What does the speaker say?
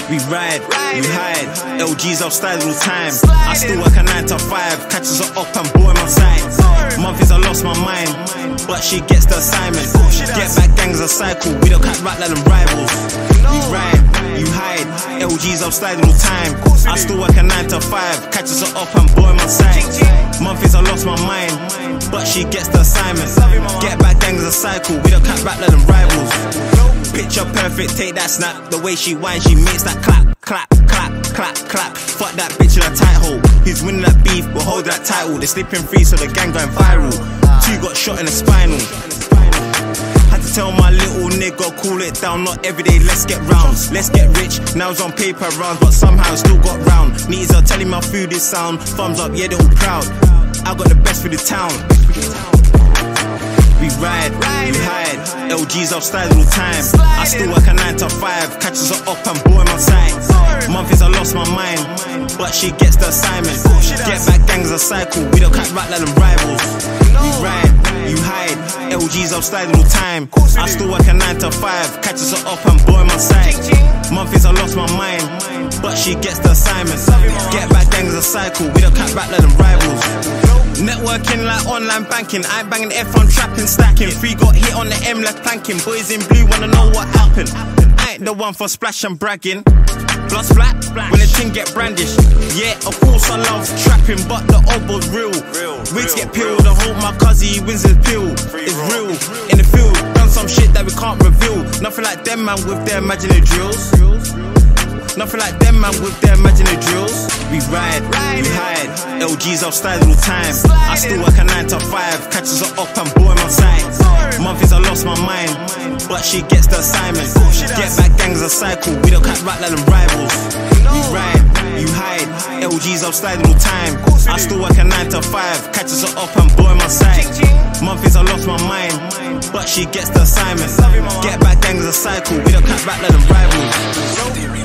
We ride, you hide, LG's outside all the time. I still work a 9 to 5, catches her up and boy my side. Months I lost my mind, but she gets the assignment. Get back gangs a cycle, we don't cat right like them rivals. We ride, you hide, LG's outside all the time. I still work a 9 to 5, catches her up and boy my side. Months I lost my mind, but she gets the assignment. Get back gangs a cycle, we don't cat right like them rivals. Picture perfect, take that snap. The way she whines, she makes that clap, clap, clap, clap, clap. Fuck that bitch in a tight hole. Who's winning that beef, but hold that title. They're slipping free, so the gang going viral. 2 got shot in the spinal. Had to tell my little nigga, cool it down. Not every day, let's get rounds. Let's get rich, now it's on paper rounds, but somehow still got round. Needs are telling my food is sound. Thumbs up, yeah, they're all proud. I got the best for the town. We ride, you hide, LG's outside all the time. I still work a 9 to 5, catches her up and boy my side. Months I lost my mind, but she gets the assignment. Get back gangs a cycle, we don't cat right like them rivals. We ride, you hide, LG's outside all the time. I still work a 9 to 5, catches her up and boy my side. Months I lost my mind, but she gets the assignment. Get back gangs a cycle, we don't cat right like them rivals. Networking like online banking, I ain't banging F on trapping, stacking. 3 got hit on the M left planking. Boys in blue wanna know what happened. I ain't the one for splash and bragging. Blood's flat when the ting get brandished. Yeah, of course I love trapping, but the obo's real. Wigs get peeled, I hope my cousin wins his pill. It's real, in the field, done some shit that we can't reveal. Nothing like them man with their imaginary drills. Nothing like them man with their imaginary drills. We ride, you hide, LG's outside all the time. I still work a 9 to 5, catches her up and boy my side. Months I lost my mind, but she gets the assignment. Get back gangs a cycle, we don't cat right like them rivals. We ride, you hide, LG's outside all the time. I still work a 9 to 5, catches her up and boy my side. Months I lost my mind, but she gets the assignment. Get back gangs a cycle, we don't cat right like them rivals.